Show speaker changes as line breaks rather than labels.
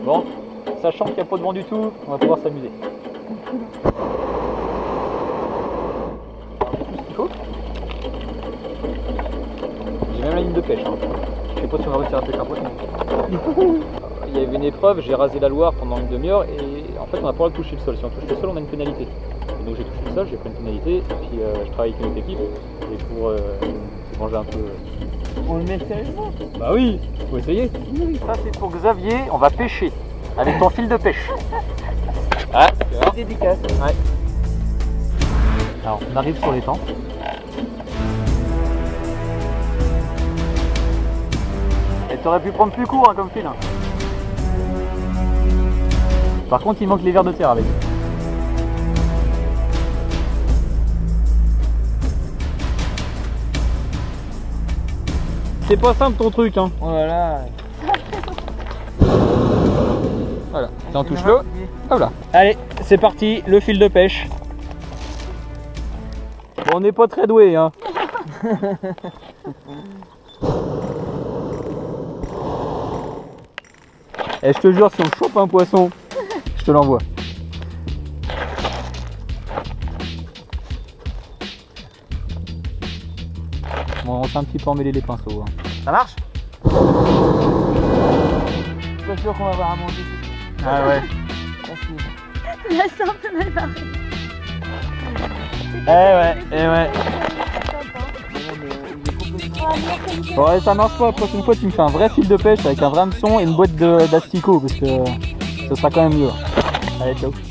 Bon, sachant qu'il n'y a pas de vent du tout, on va pouvoir s'amuser. Tout ce qu'il faut. J'ai même la ligne de pêche. Hein. Je sais pas si on va réussir à pêcher un poisson. Il y avait une épreuve, j'ai rasé la Loire pendant une demi-heure et en fait on n'a pas le droit de toucher le sol. Si on touche le sol, on a une pénalité. Et donc j'ai touché le sol, j'ai pris une pénalité et puis je travaille avec une autre équipe et pour se venger un peu.
On le met sérieusement?
Bah oui, faut essayer. Oui. Ça c'est pour Xavier, on va pêcher avec ton fil de pêche. Ouais, c'est
dédicace.
Ouais. Alors on arrive sur l'étang. Et t'aurais pu prendre plus court hein, comme fil. Hein. Par contre il manque les vers de terre avec. C'est pas simple ton truc hein.
Voilà.
Voilà, t'en touches l'eau. Hop là. Allez, c'est parti, le fil de pêche. Bon, on n'est pas très doué hein. Et je te jure, si on chope un poisson, je te l'envoie. Bon, on s'est un petit peu emmêlé les pinceaux. Hein. Ça marche?
Je suis pas sûr qu'on va avoir à manger.
Ah ouais.
Là, c'est un peu mal barré.
Eh ouais. Ouais, ça marche pas. La prochaine fois, tu me fais un vrai fil de pêche avec un vrai hameçon et une boîte d'asticots parce que ce sera quand même mieux. Allez, ciao.